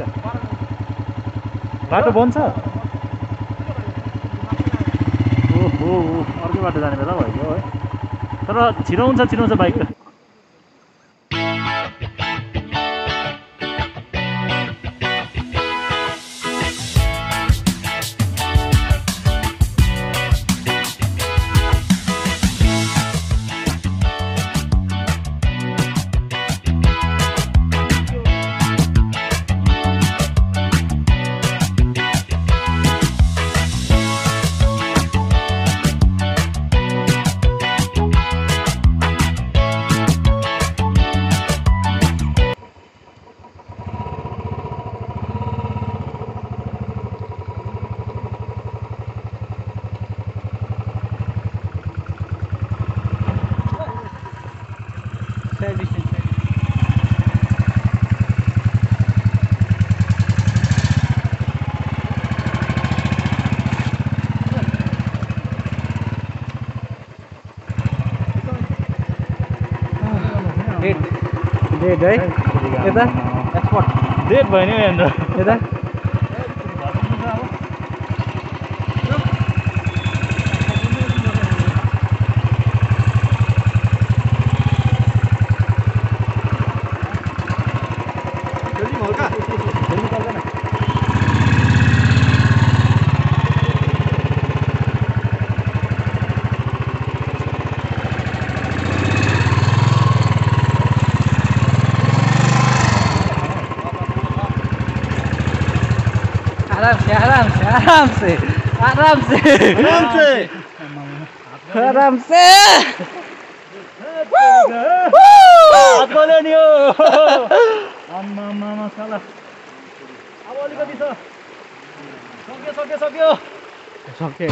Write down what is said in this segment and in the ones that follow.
बाटो बन्द छ ओहो अर्कै बाटो जाने बेला भयो है तर छिराउँछ बाइक डेट है यता एक्सपोर्ट डेट भयो नि यहाँनिर यता आराम से हात बोल्यो नि हो आम्मा साला अब अलिकति छ सक्यो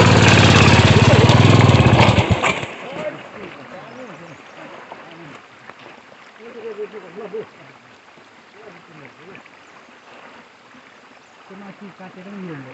माथि काटेर पनि यो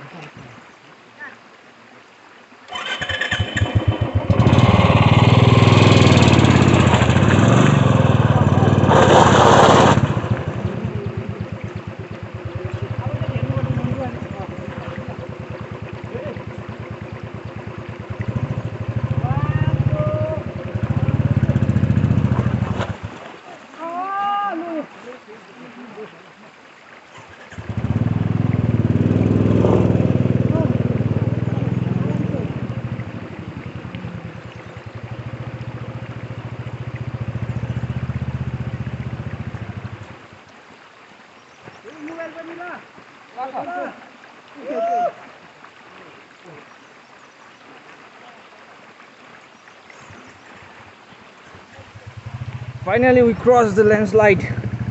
Finally we crossed the landslide.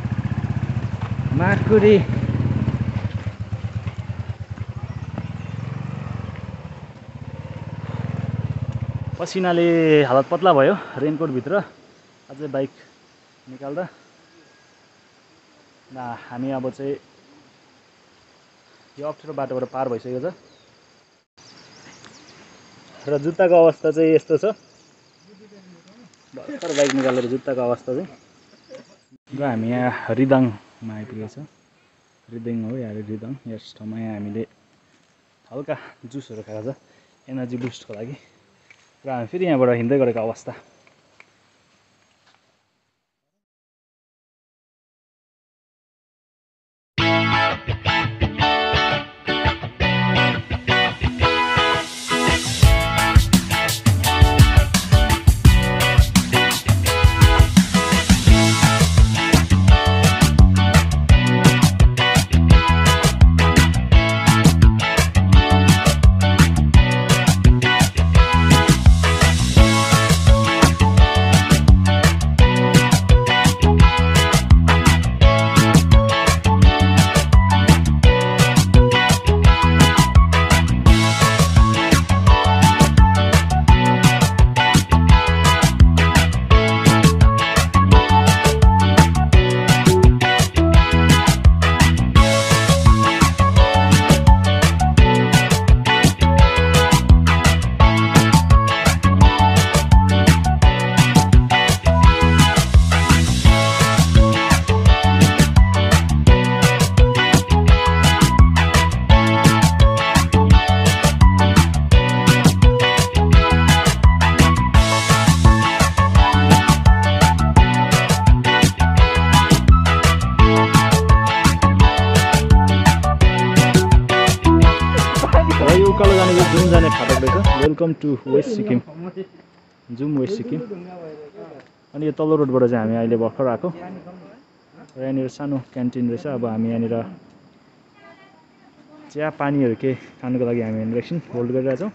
Makuri. पसिनाले हालत पतला भयो रेनकोट भित्र अझै बाइक निकाल्दा हामी अब चाहिँ यो अप्ठ्यारो बाटोबाट पार भइसकेको छ र जुत्ताको अवस्था चाहिँ यस्तो छ भर्खर बाइक निकालेर जुत्ताको अवस्था चाहिँ र हामी यहाँ रिदाङमा आइपुगेको छ रिदाङ हो यहाँ रिदाङ यस ठाउँमा यहाँ हामीले हल्का जुसहरू खाएको छ एनर्जी बुस्टको लागि र हामी फेरि यहाँबाट हिँड्दै गरेको अवस्था जुम जाने फाटक रहेछ वेलकम टु वेस्ट सिक्किम जुम वेस्ट सिक्किम अनि यो तल्लो रोडबाट चाहिँ हामी अहिले भर्खर आएको र यहाँनिर सानो क्यान्टिन रहेछ अब हामी यहाँनिर चिया पानीहरू के खानुको लागि हामी यहाँनिर एकछिन होल्ड गरिरहेछौँ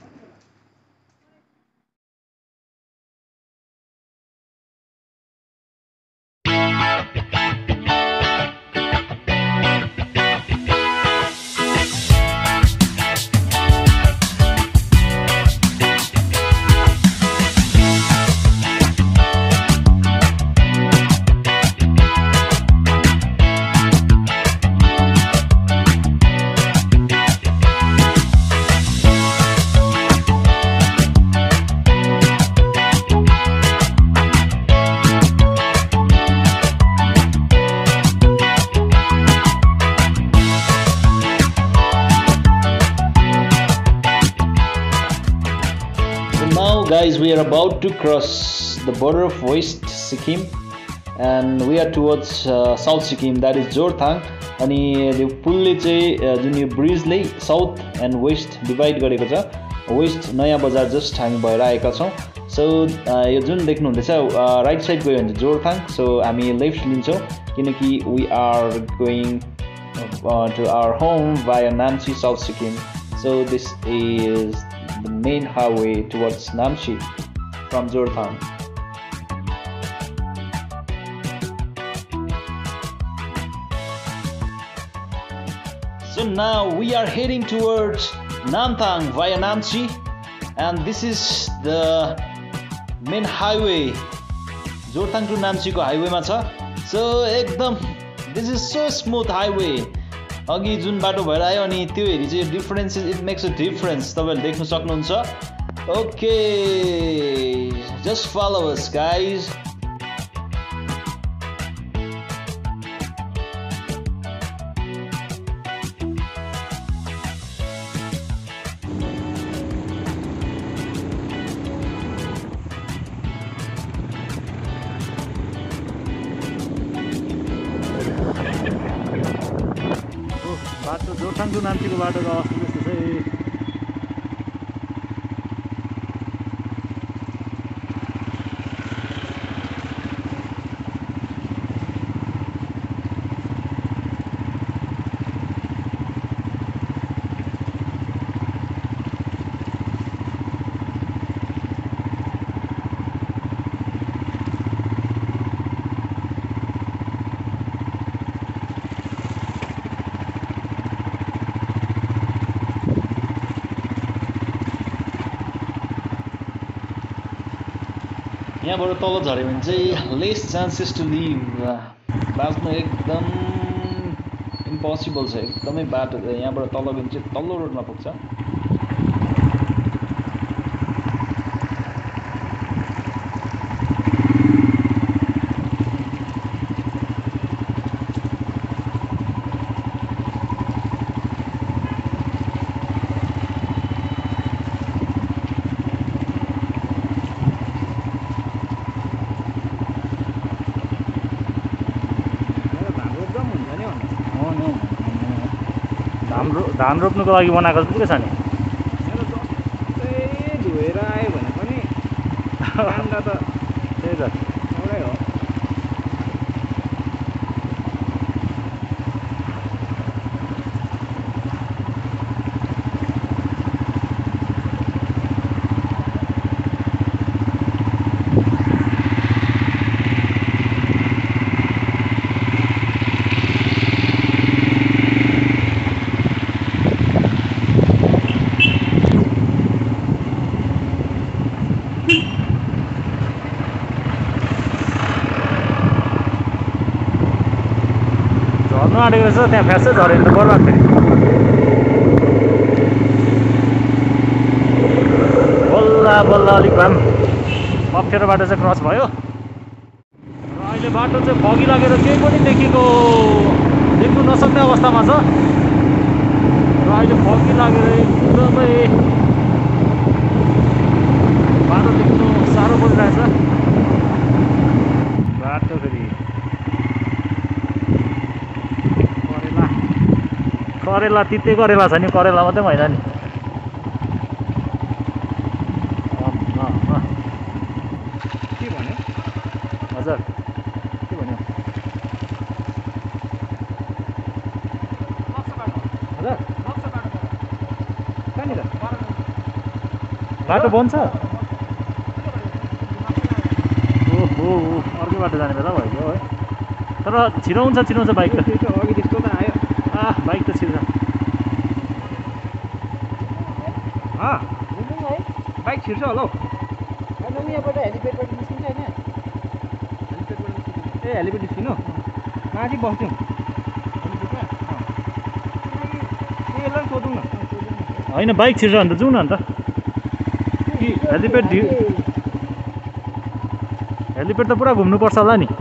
Guys, we are about to cross the border of West Sikkim and we are towards South Sikkim, that is Jorthang. अनि यो पुलले चाहिँ जुन यो ब्रिजले साउथ एन्ड वेस्ट डिभाइड गरेको छ वेस्ट नयाँ बजार जस्ट हामी भएर आएका छौँ सो यो जुन देख्नुहुँदैछ राइट साइड गयो भने जोरथाङ सो हामी लेफ्ट लिन्छौँ किनकि we are going to our home via Namchi South Sikkim so this is the main highway towards Namchi from Jorthang. So now we are heading towards Namthang via Namchi and this is the main highway Jorthang to Namchi ko highway ma cha so ekdam this is so smooth highway अघि जुन बाटो भएर आयो अनि त्यो हेरी चाहिँ difference it makes a difference तपाईहरुले देख्न सक्नुहुन्छ okay just follow us guys बाटो जोरथाङ टु नाम्चीको बाटोको अवस्था त्यस्तो चाहिँ यहाँबाट तल झऱ्यो भने चाहिँ लेस चान्सेस टु लिभ बाँच्नु एकदम इम्पोसिबल छ एकदमै बाटो यहाँबाट तल गयो भने चाहिँ तल्लो रोडमा पुग्छ धान रोप्नुको लागि बनाएको जस्तो के छ नि धोएर आयो भने पनि काण्ड त त्यही त एउटै हो झर्नु आँटेको रहेछ त्यहाँ फ्यासै झऱ्यो भने त बर्बाद फेरि बल्ल बल्ल अलिक भए पनि अप्ठ्यारो बाटो चाहिँ क्रस भयो र अहिले बाटो चाहिँ फगी लागेर केही पनि देख्नु नसक्ने अवस्थामा छ र अहिले फगी लागेर एकदमै बाटो देख्नु साह्रो परिरहेछ बाटो फेरि करेला तिते करेला छ नि करेला मात्रै होइन नि हजुर के भन्यो हजुर कहाँनिर बाटो बन्छ ओहो अर्कै बाटो जाने बेला भयो है तर छिराउँछ बाइक त अघि त्यस्तो त आयो बाइक त छिर्छ बाइक छिर्छ होला हौ यहाँबाट हेलिप्याडबाट निस्किन्छ होइन ए हेलिप्याड निस्किनु माथि बस्थ्यौँ यसलाई सोधौँ न होइन बाइक छिर्छ भने त जाउँ न अन्त कि हेलिप्याड हेलिप्याड त पुरा घुम्नुपर्छ होला नि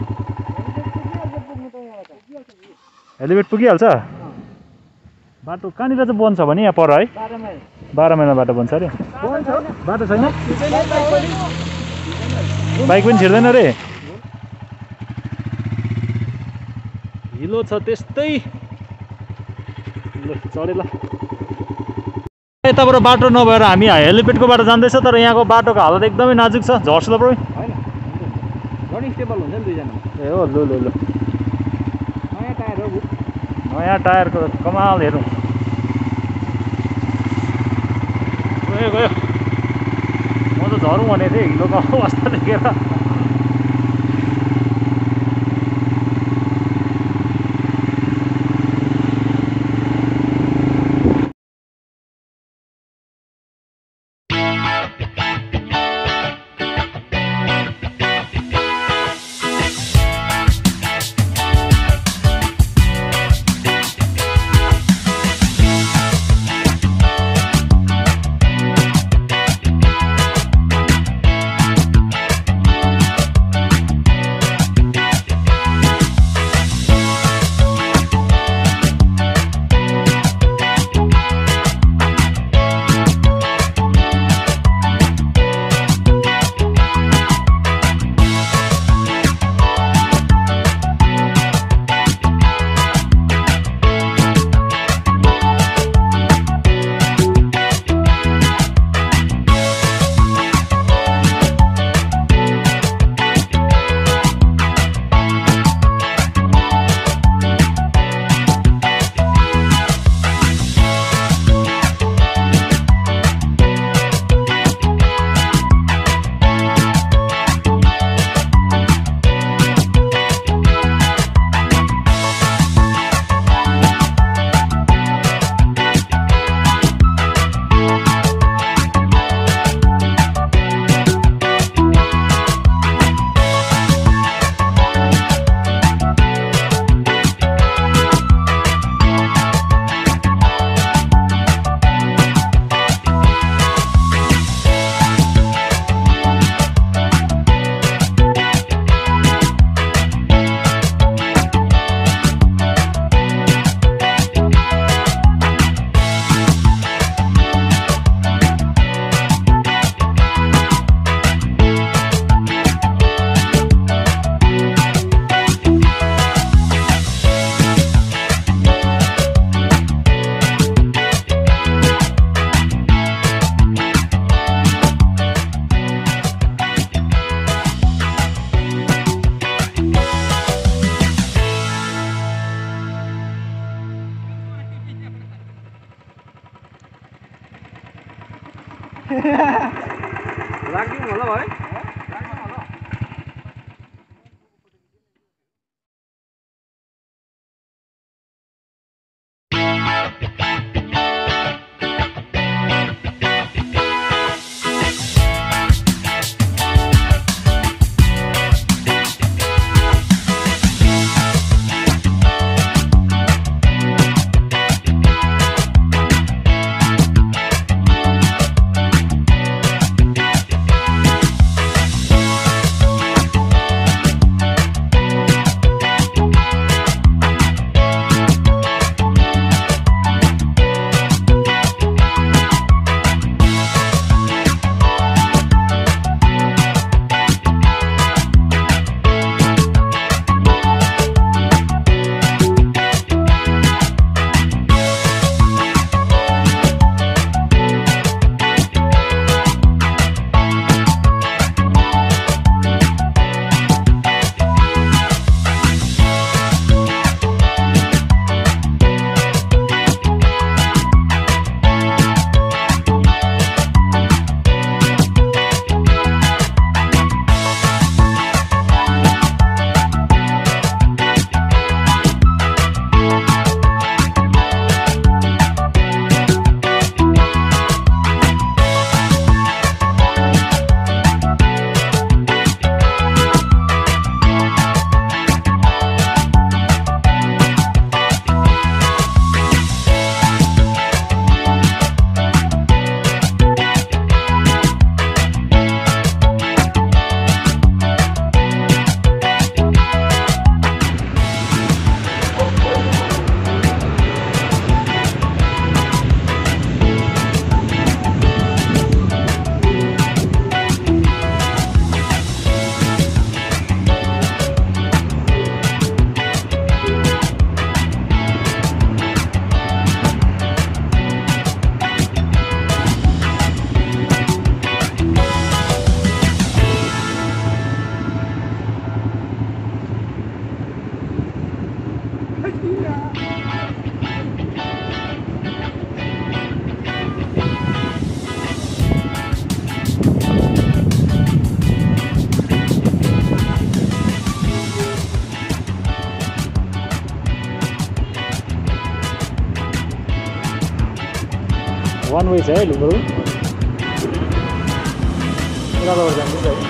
हेलिप्याड पुगिहाल्छ बाटो कहाँनिर चाहिँ बन्छ भने यहाँ पर है 12 माइलमा बाटो बन्छ अरे बाटो छैन बाइक पनि छिर्दैन रे हिलो छ त्यस्तै ल चढे ल यताबाट बाटो नभएर हामी हेलिप्याडको बाटो जाँदैछ तर यहाँको बाटोको हालत एकदमै नाजुक छ झर्छ ल ब्रो होइन रनिङ स्टेबल हुन्छ नि दुईजना ए हो ल नयाँ टायर हो नयाँ टायरको कमाल हेरौँ गयो म त झरौँ भनेको थिएँ हिलोको अवस्था देखेर लाग्यौँ होला भाइ वान वे छ है लुम्बुरु उताबाट जान्छ है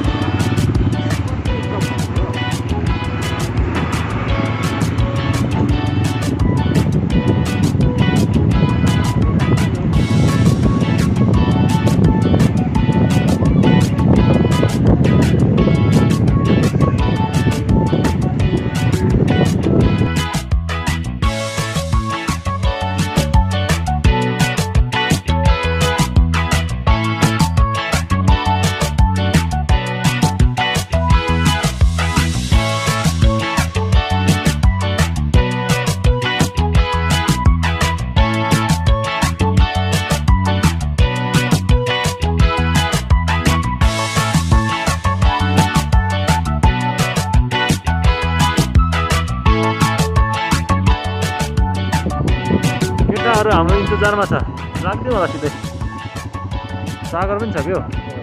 हाम्रो इन्तजारमा छ लाग्दै होला सिधै सागर पनि छ क्या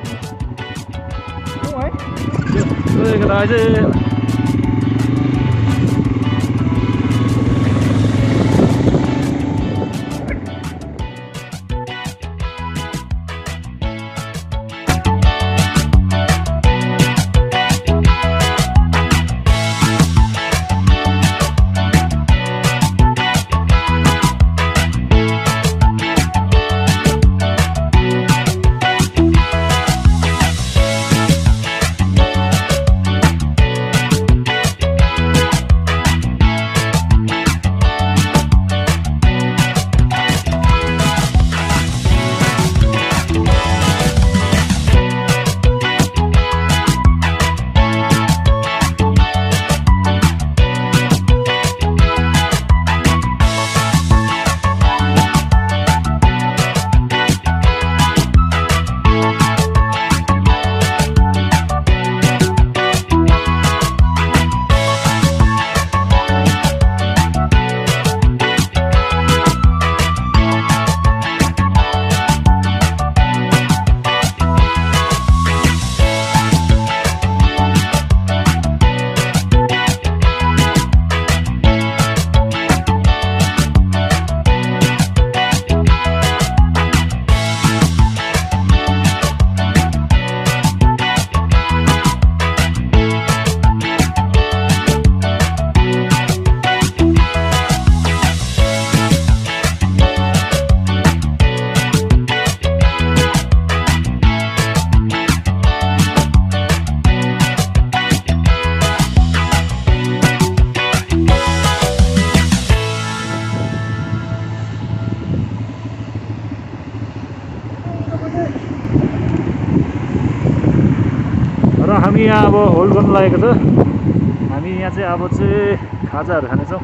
र हामी यहाँ अब होल्ड गर्नु लागेको छ हामी यहाँ चाहिँ अब चाहिँ खाजाहरू खानेछौँ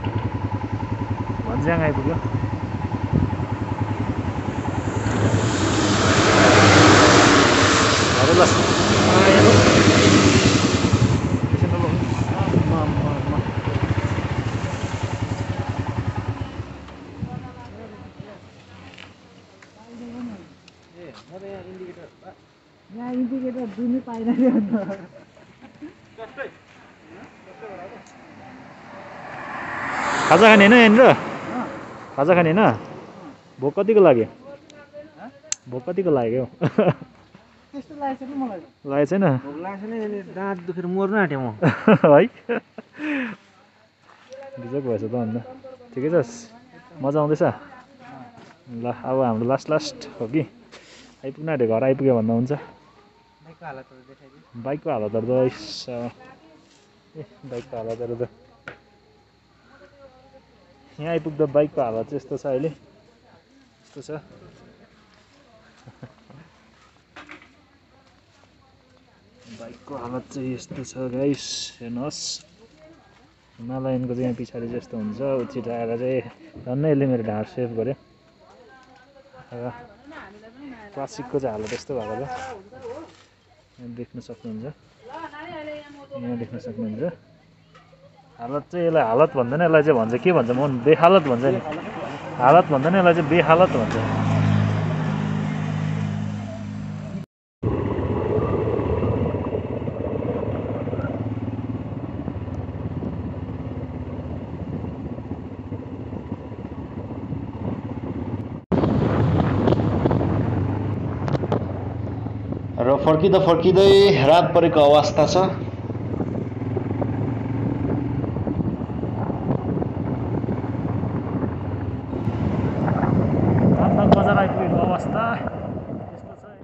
भन्ज्याङ आइपुग्यो यहाँ इन्डिकेटर दिनै पाइरहेको अन्त खाजा खाने होइन यहाँनिर खाजा खाने होइन भोक कतिको लाग्यो भोक कतिको लाग्यो त्यस्तो लागेको छैन मलाई लागेको छैन भोक लागेको छैन दाँत दुखेर मर्नु आँट्यो म है बिजोक भएछ त अन्त ठिकै छ मजा आउँदैछ ल अब हाम्रो लास्ट हो कि आइपुग्नु आँट्यो घर आइपुग्यो भन्दा हुन्छ बाइकको हालतहरू त बाइकको हालतहरू त यहाँ आइपुग्दा बाइकको हालत चाहिँ यस्तो छ अहिले यस्तो छ बाइकको हालत चाहिँ यस्तो छ गाइस हेर्नुहोस् हिमालयनको चाहिँ यहाँ पछाडि चाहिँ यस्तो हुन्छ उचित आएर चाहिँ झन् यसले मेरो ढाड सेभ गर्यो र क्लासिकको चाहिँ हालत यस्तो भएको छ यहाँ देख्न सक्नुहुन्छ यहाँ देख्न सक्नुहुन्छ हालत चाहिँ यसलाई हालत भन्दैन यसलाई चाहिँ भन्छ के भन्छ म बेहालत भन्छ नि हालत भन्दैन यसलाई चाहिँ बेहालत भन्छ र फर्किँदै रात परेको अवस्था छ। बजार आइपुगेको अवस्था यस्तो छ।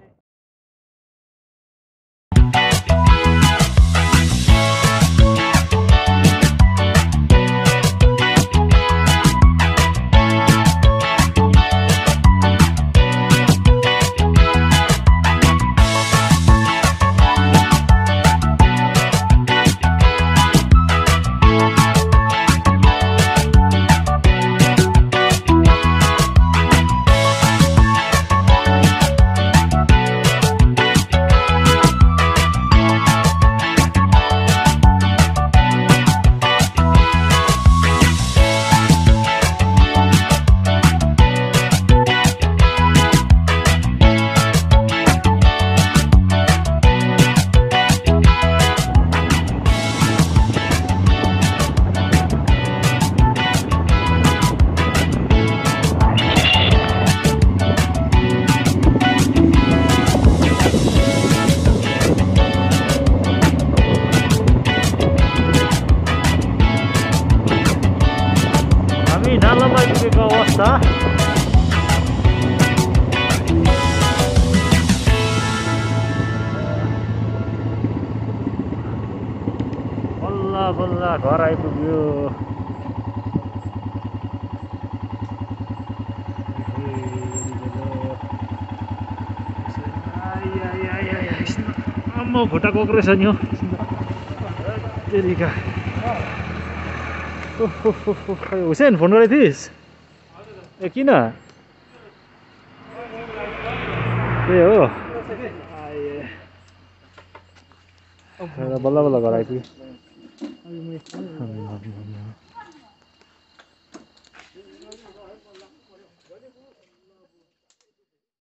नालामा आइपुगेको अवस्था। बल्ल बल्ल घर आइपुग्यो। आम्मा खुट्टा कोक्रेछ नि हो तेरिका। हुसेन फोन गरेको थिइस्? ए किन? ए हो बल्ल बल्ल घर आइपुग्यो।